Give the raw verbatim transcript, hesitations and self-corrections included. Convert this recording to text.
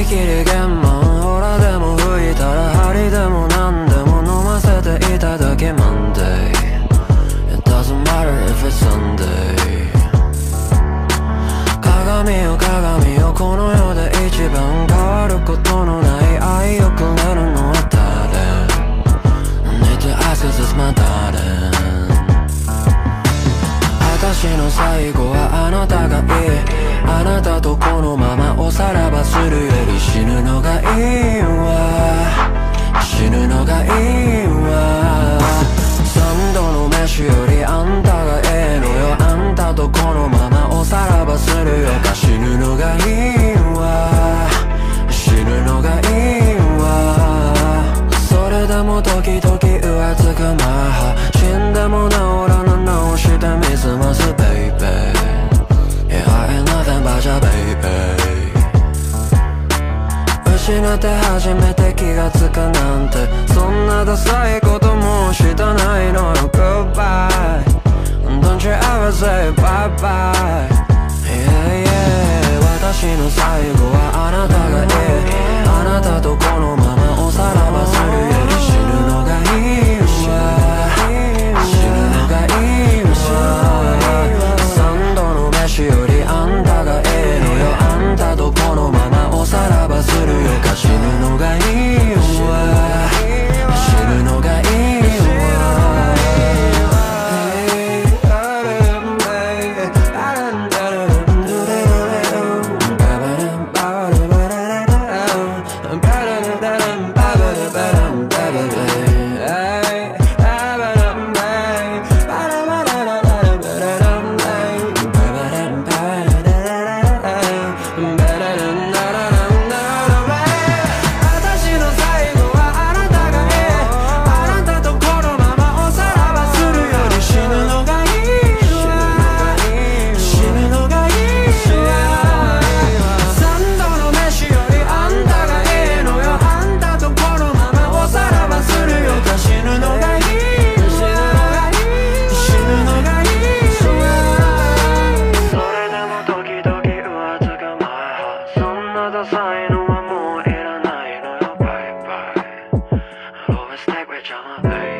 切り玄満ほらでも吹いたら針でも何でも飲ませていただけ Monday It doesn't matter if it's Sunday 鏡よ鏡よこの世で一番変わることのない愛をくれるのは誰 Need to ask is this my darling 私の最後はあなたがいいあなたとこのままおさらばするより死ぬのがいいわ死ぬのがいいわ三度の飯よりあんたがええのよあんたとこのままおさらばするよか死ぬのがいいわ死ぬのがいいわそれでも時々浮つくマハ死んでも治らぬ直してみせます baby Yeah, I ain't nothing but your baby 失って初めて気がつくなんてそんなダサいこともしたないのよ Goodbye Don't you ever say bye bye Yeah, yeah 私の最後はあなたがいいあなたとこのままおさらばするより死ぬのがいいわ死ぬのがいいわ三度の飯よりあんたがええのよあんたとこのままおさらばするよか死ぬのがいいわ死ぬのがいいわAlways take with your baby